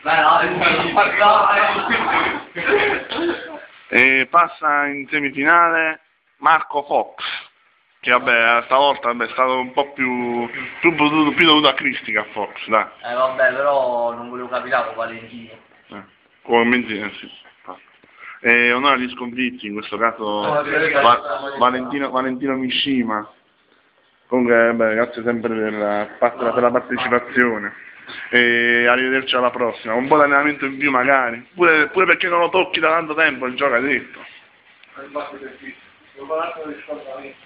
E passa in semifinale Marco Fox, che vabbè, stavolta è stato un po' più dovuto a Cristi a Fox, dai. Vabbè, però non volevo capitare con Valentino. Come sì. E onore agli sconfitti, in questo caso Valentino Mishima. Comunque, grazie sempre per la partecipazione. E arrivederci alla prossima. Un po' di allenamento in più magari. Pure perché non lo tocchi da tanto tempo il gioco, hai detto.